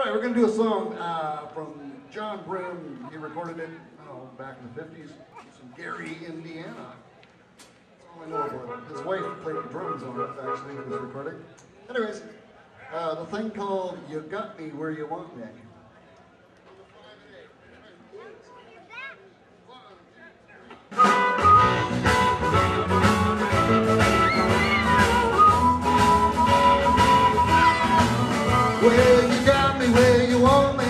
All right, we're going to do a song from John Brim. He recorded it back in the 50s. It's from Gary, Indiana. That's all I know about it. His wife played the drums on it, actually, in this recording. Anyways, the thing called You Got Me Where You Want Me. Well, you got me where you want me.